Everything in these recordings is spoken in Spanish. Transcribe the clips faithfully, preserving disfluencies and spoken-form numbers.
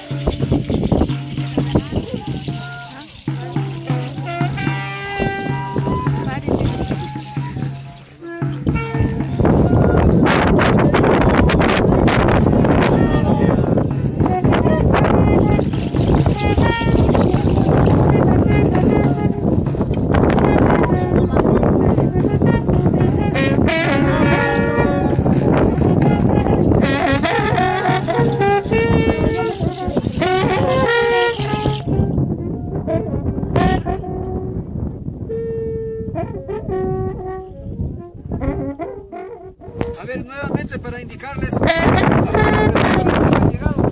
A ver, nuevamente para indicarles a las cosas que han llegado.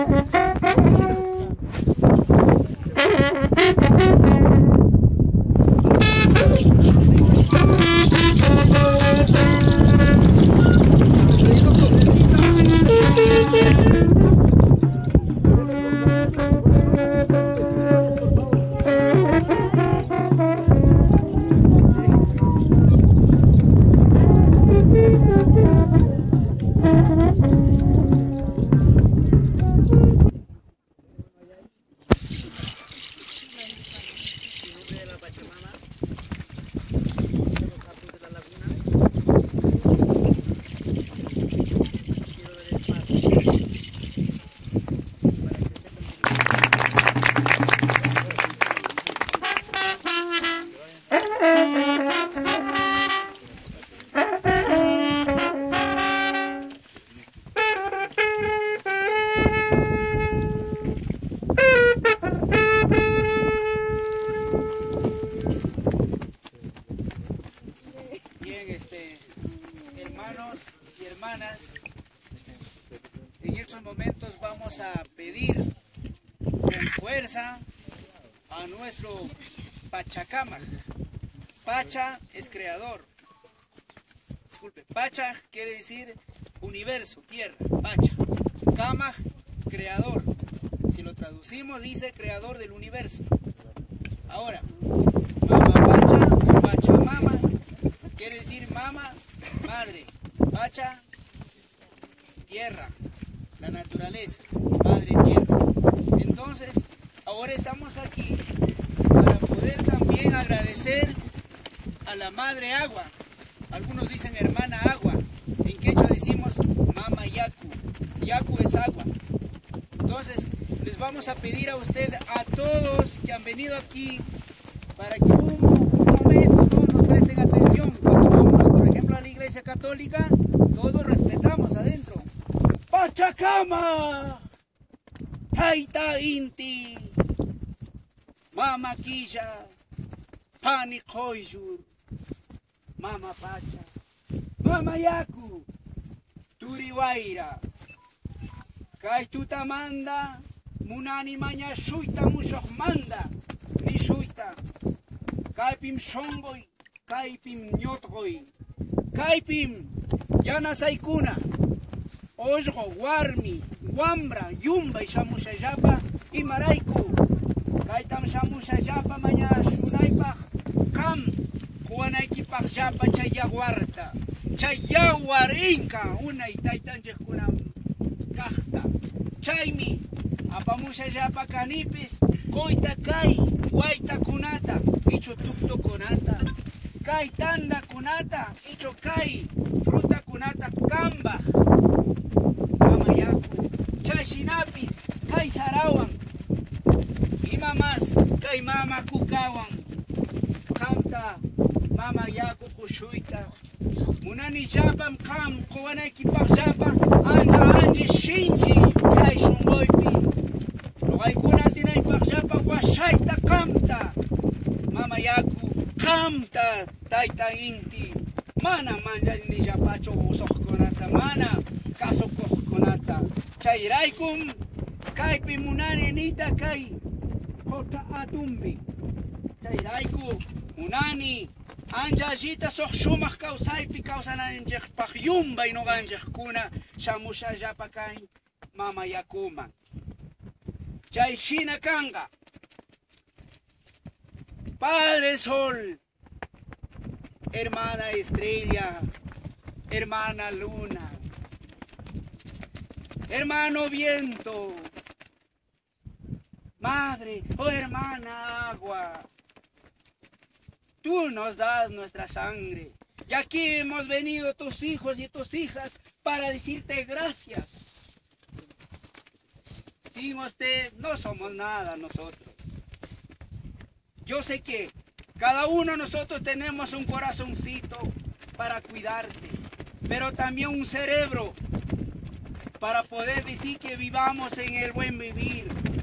Hermanos y hermanas, en estos momentos vamos a pedir con fuerza a nuestro Pachacámac. Pacha es creador. Disculpe, Pacha quiere decir universo, tierra, Pacha. Cámac, creador. Si lo traducimos dice creador del universo. Ahora, Mama Pacha o Pachamama quiere decir mama, madre. Pacha, tierra, la naturaleza, madre tierra. Entonces, ahora estamos aquí para poder también agradecer a la madre agua. Algunos dicen hermana agua. En quechua decimos mama yaku. Yaku es agua. Entonces, les vamos a pedir a usted, a todos que han venido aquí, para que un, un momento todos nos presten atención. Cuando vamos, por ejemplo, a la iglesia católica, todos respetamos adentro. Pachacama, Taita Inti, Mama Quilla, Pani Koyur, Mama Pacha, Mama Yaku, Turiwaira, Kai Tutamanda, Munani Maña Shuita Mushok Manda, Ni Shuita, Kaipim Shongoy, Kaipim Nyotgoy, Kaipim Yana Saikuna, Ojgo, Warmi, Wambra, Yumba y Shamushayapa y Maraiku, Kaitam Shamushayapa Maña Shunaipa, Kam, Juanaikipach Yapa Chayaguarta, Chayaguarinka, una y Taitanjekuna Kachta, Chaimi, Apamushayapa Canipis, Koita Kai, Guaita Kunata, Icho Tukto Kunata, Kai Tanda Kunata, Icho Kai, Fruta Kunata Kamba, Mama Yaku, Chashinapis, Kai Sarawan, Ima más, Kai Mama Kukawan, Kamta, Mama Yaku Kushuita, Munani Japam Kam, Kuanaki Pajapa, Anja Anji Shinji, Kai Shumboipi, Logai Kunatina y Pajapa, Washaita Kamta, Mama Yaku, Kamta, Taita Inti, Mana Manja ni Japacho Usok Konata, Mana, Kaso Konata, Chairaikum, Kai Pimunani Nita Kai, Kota Atumbi, Chairaiku, Munani, Anja Jita Sok Shumach Kausaipi Kausananjek Pajumba y no Ganjek Kuna, Shamusha Japakai, Mama Yakuma. Chaishina Kanga, Padre Sol, hermana Estrella, hermana Luna, hermano Viento, Madre, oh hermana agua, tú nos das nuestra sangre. Y aquí hemos venido tus hijos y tus hijas para decirte gracias. Sin usted no somos nada nosotros. Yo sé que cada uno de nosotros tenemos un corazoncito para cuidarte, pero también un cerebro para poder decir que vivamos en el buen vivir.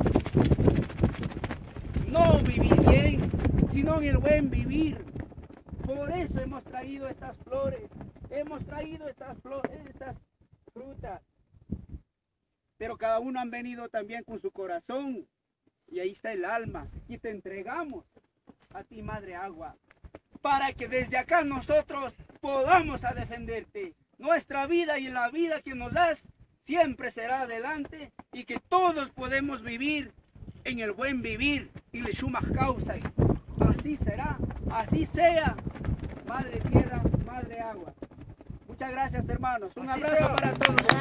No vivir bien, sino en el buen vivir. Por eso hemos traído estas flores, hemos traído estas flores, estas frutas. Pero cada uno han venido también con su corazón. Y ahí está el alma. Y te entregamos a ti, Madre Agua, para que desde acá nosotros podamos a defenderte. Nuestra vida y la vida que nos das siempre será adelante y que todos podemos vivir en el buen vivir y le sumas causa. Así será, así sea, Madre Tierra, Madre Agua. Muchas gracias, hermanos. Un Así abrazo sea. para todos.